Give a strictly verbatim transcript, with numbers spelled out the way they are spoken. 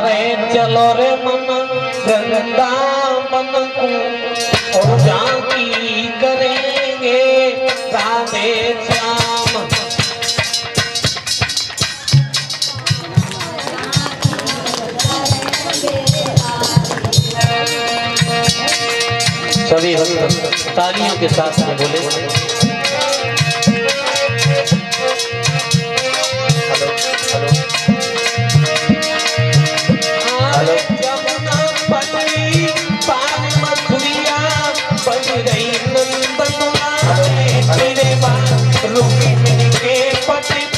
अरे चलो रे मन वृंदावन को और झांकी करेंगे राधे श्याम। सभी भक्त तालियों के साथ में बोले हेलो हेलो हेलो। जमुना पटरी पार मथुरिया बन गई नंदनुआ तेरे बाल रुके के पट